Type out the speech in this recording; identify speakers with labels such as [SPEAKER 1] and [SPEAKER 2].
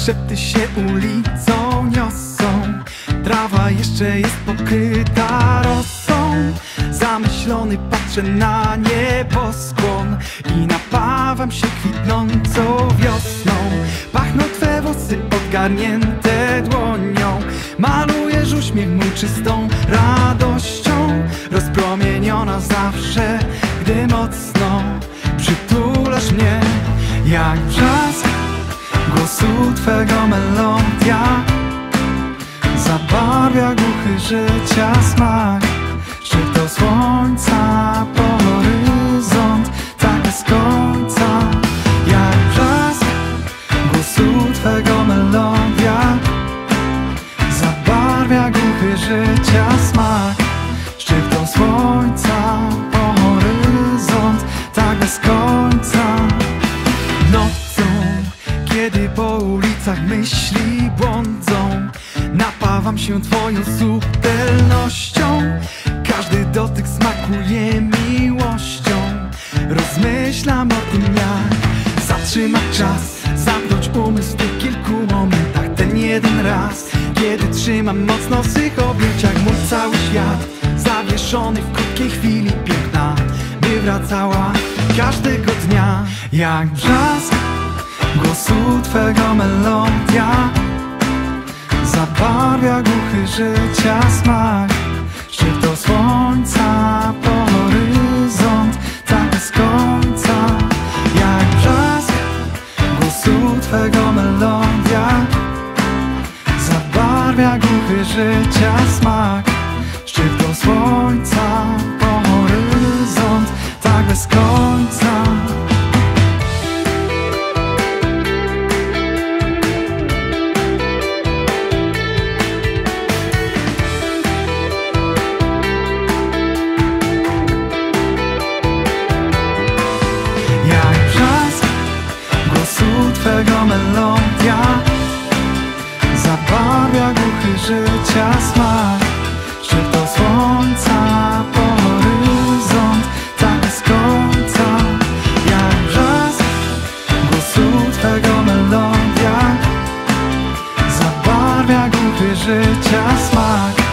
[SPEAKER 1] Szepty się ulicą niosą, trawa jeszcze jest pokryta rosą. Zamyślony patrzę na nieboskłon i napawam się kwitnącą wiosną. Pachną twe włosy odgarnięte dłonią, malujesz uśmiech mój czystą radością. Rozpromieniona zawsze, gdy mocno przytulasz mnie. Jak brzask głosu twego melodia zabarwia głuchy życia smak. Szczyt do słońca po horyzont, tak bez końca. Jak brzask głosu twego melodia zabarwia głuchy życia smak. Szczyt do słońca po horyzont, tak bez końca. Nocą, kiedy po ulicach myśli błądzą, napawam się twoją subtelnością. Każdy dotyk smakuje miłością. Rozmyślam o tym, jak zatrzymać czas, zamknąć umysł w tych kilku momentach. Ten jeden raz, kiedy trzymam mocno w swych objęciach mój cały świat, zawieszony w krótkiej chwili piękna, by wracała każdego dnia. Jak brzask głosu twego melodia zabarwia głuchy życia smak. Szczyt do słońca po horyzont, tak bez końca. Jak brzask głosu twego melodia zabarwia głuchy życia smak. Szczyt do słońca po horyzont, tak bez końca. Twego melodia zabarwia głuchy życia smak. Szczyt do słońca po horyzont, tak bez końca. Jak brzask głosu twego melodia zabarwia głuchy życia smak.